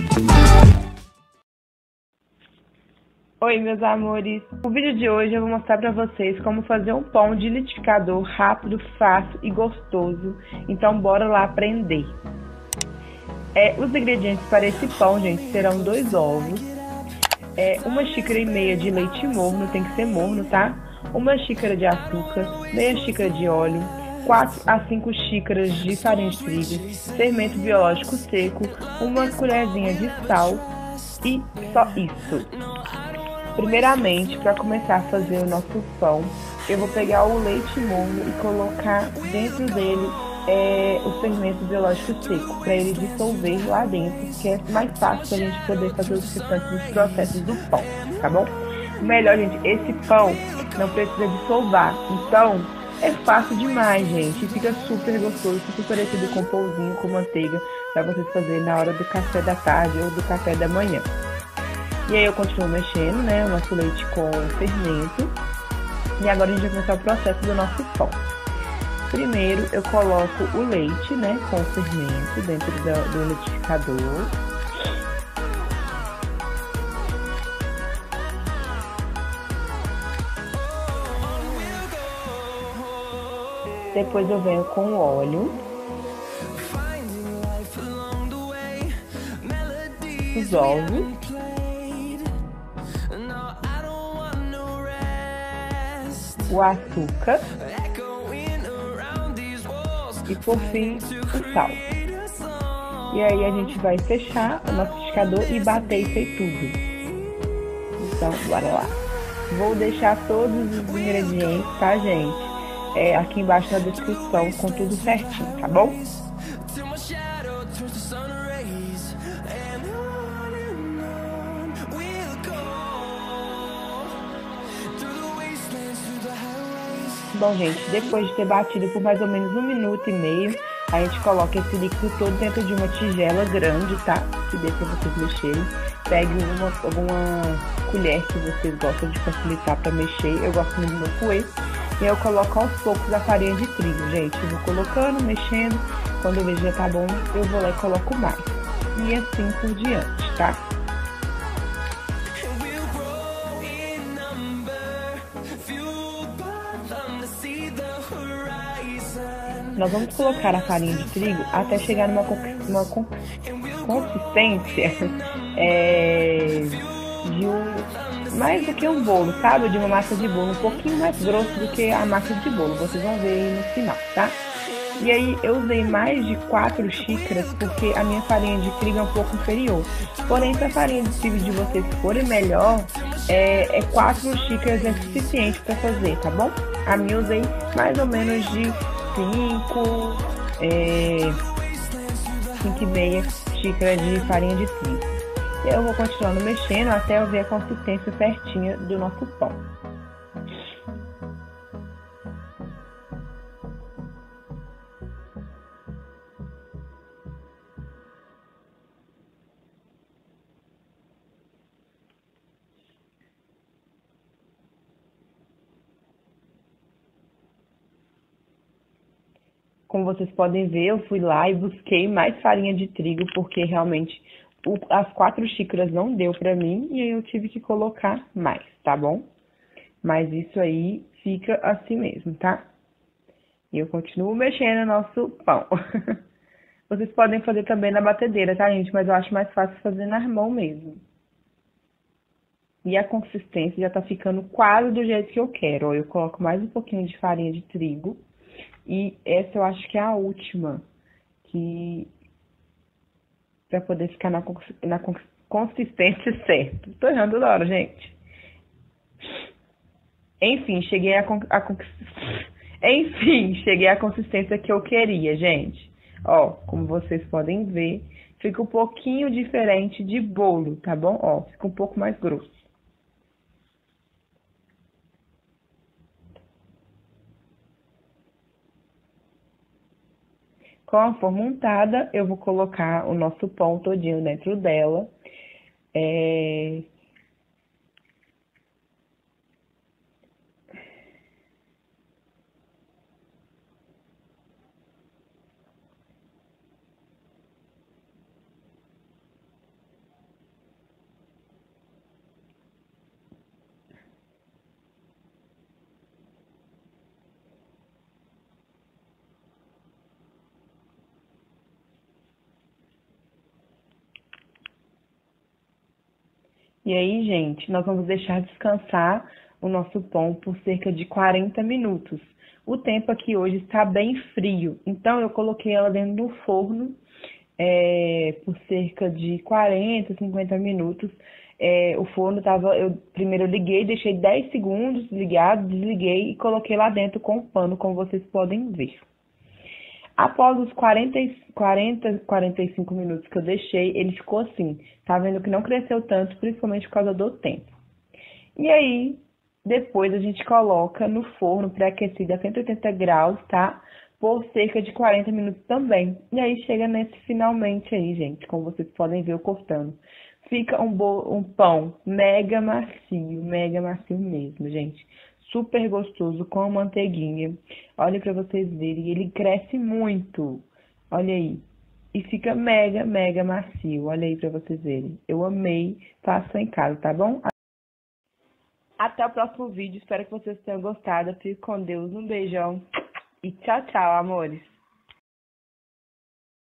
Oi, meus amores! No vídeo de hoje eu vou mostrar para vocês como fazer um pão de liquidificador rápido, fácil e gostoso. Então bora lá aprender! Os ingredientes para esse pão, gente, serão 2 ovos, 1,5 xícara de leite morno, tem que ser morno, tá? 1 xícara de açúcar, meia xícara de óleo, 4 a 5 xícaras de farinha de trigo, fermento biológico seco, 1 colherzinha de sal e só isso. Primeiramente, para começar a fazer o nosso pão, eu vou pegar o leite morno e colocar dentro dele o fermento biológico seco, para ele dissolver lá dentro, que é mais fácil para a gente poder fazer os restantes dos processos do pão, tá bom? Melhor, gente, esse pão não precisa dissolver, então é fácil demais, gente, e fica super gostoso, super parecido com pãozinho com manteiga, para vocês fazerem na hora do café da tarde ou do café da manhã. E aí eu continuo mexendo, né, o nosso leite com fermento. E agora a gente vai começar o processo do nosso pão. Primeiro eu coloco o leite, né, com o fermento dentro do liquidificador. Depois eu venho com o óleo. Os ovos. O açúcar e por fim o sal. E aí a gente vai fechar o nosso liquidificador e bater isso aí tudo. Então, bora lá. Vou deixar todos os ingredientes, tá, gente? Aqui embaixo na descrição com tudo certinho, tá bom? Bom, gente, depois de ter batido por mais ou menos 1,5 minutos, a gente coloca esse líquido todo dentro de uma tigela grande, tá? Que dê pra vocês mexerem. Pegue alguma colher que vocês gostam de facilitar para mexer. Eu gosto muito do meu fouet. E eu coloco aos poucos a farinha de trigo, gente. Eu vou colocando, mexendo. Quando eu vejo que já tá bom, eu vou lá e coloco mais. E assim por diante, tá? Nós vamos colocar a farinha de trigo até chegar numa consistência de mais do que um bolo, sabe? De uma massa de bolo, um pouquinho mais grosso do que a massa de bolo. Vocês vão ver aí no final, tá? E aí eu usei mais de 4 xícaras porque a minha farinha de trigo é um pouco inferior. Porém, se a farinha de trigo de vocês for melhor, 4 xícaras é suficiente para fazer, tá bom? A minha eu usei mais ou menos de 5,5 xícaras de farinha de trigo. E eu vou continuando mexendo até eu ver a consistência certinha do nosso pão. Como vocês podem ver, eu fui lá e busquei mais farinha de trigo, porque realmente as 4 xícaras não deu pra mim, e aí eu tive que colocar mais, tá bom? Mas isso aí fica assim mesmo, tá? E eu continuo mexendo no nosso pão. Vocês podem fazer também na batedeira, tá, gente? Mas eu acho mais fácil fazer na mão mesmo. E a consistência já tá ficando quase do jeito que eu quero. Ó, eu coloco mais um pouquinho de farinha de trigo. E essa eu acho que é a última, para poder ficar na consistência certa. Tô errando toda hora, gente. Enfim, cheguei à consistência que eu queria, gente. Ó, como vocês podem ver, fica um pouquinho diferente de bolo, tá bom? Ó, fica um pouco mais grosso. Com a forma untada, eu vou colocar o nosso pão todinho dentro dela. E aí, gente, nós vamos deixar descansar o nosso pão por cerca de 40 minutos. O tempo aqui hoje está bem frio, então eu coloquei ela dentro do forno por cerca de 40, 50 minutos. O forno estava, primeiro eu liguei, deixei 10 segundos ligado, desliguei e coloquei lá dentro com o pano, como vocês podem ver. Após os 45 minutos que eu deixei, ele ficou assim. Tá vendo que não cresceu tanto, principalmente por causa do tempo. E aí, depois a gente coloca no forno pré-aquecido a 180 graus, tá? Por cerca de 40 minutos também. E aí chega nesse finalmente aí, gente, como vocês podem ver eu cortando. Fica um pão mega macio mesmo, gente. Super gostoso, com a manteiguinha. Olha pra vocês verem, ele cresce muito. Olha aí. E fica mega macio. Olha aí pra vocês verem. Eu amei. Façam em casa, tá bom? Até o próximo vídeo. Espero que vocês tenham gostado. Fique com Deus. Um beijão. E tchau, amores.